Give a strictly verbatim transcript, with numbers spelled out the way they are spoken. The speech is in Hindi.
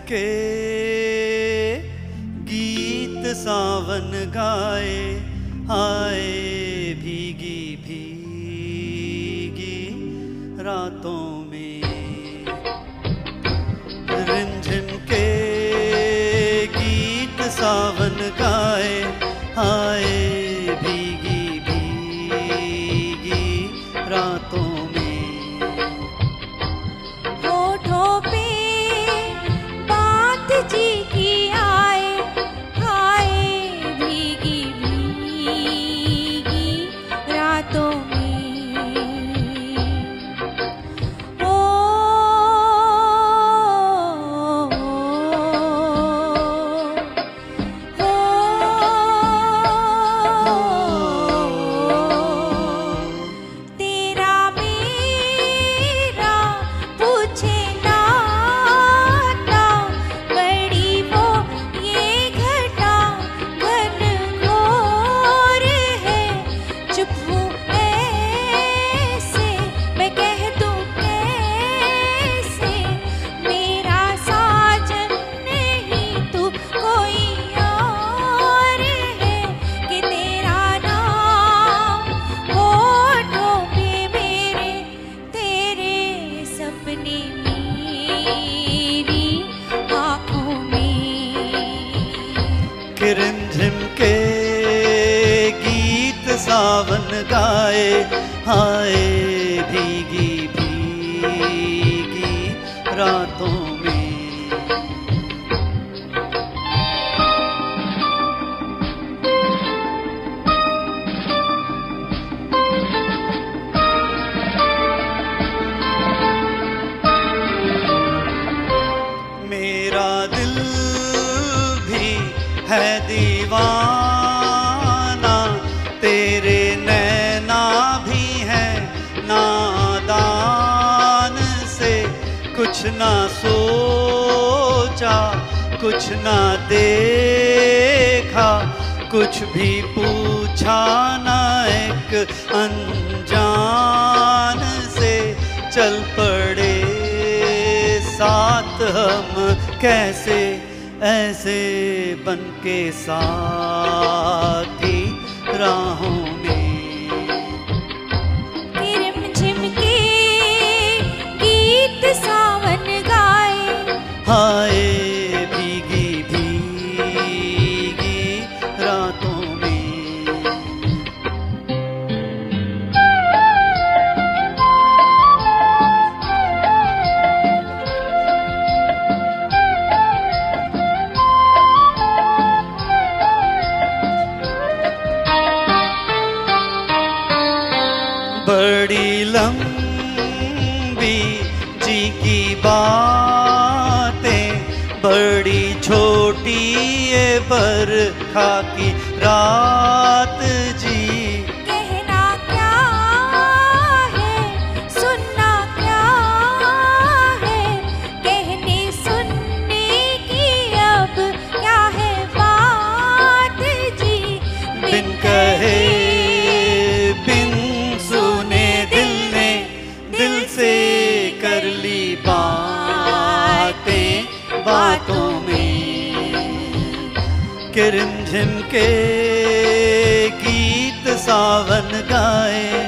के गीत सावन गाए, आए भीगी भीगी रातों में। रिमझिम के गीत सावन गाए, आए भीगी भीगी रातों में। होठों पे बात जी की आए, आए भीगी भीगी रातों में। ओ, ओ, ओ, तेरा मेरा पूछे नाता, बड़ी वो ये घटा घनघोर है। चुप हूँ ऐसे मैं कह दूँ कैसे, मेरा साजन नहीं तू कोई और है, कि तेरा नाम होठों पे मेरे, तेरे सपने मेरी आँखों में। कि रिमझिम के गीत सावन गाए, आए भीगी भीगी रातों में। मेरा दिल भी है दीवाना, तेरे नैना भी है नादान से। कुछ ना सोचा, कुछ ना देखा, कुछ भी पूछा ना एक अनजान से। चल पड़े साथ हम कैसे, ऐसे बन के साथी राहों में। कि रिमझिम के गीत सावन गाए, हाय भीगी भीगी रातों में। बड़ी लंबी जी की बातें, बड़ी छोटी ये बरखा की रात जी। कहना क्या है, सुनना क्या है, कहने सुनने की अब क्या है बात जी। बिन कहे बिन सुने दिल ने दिल से कर ली बातें बातों में। कि रिमझिम के गीत सावन गाए,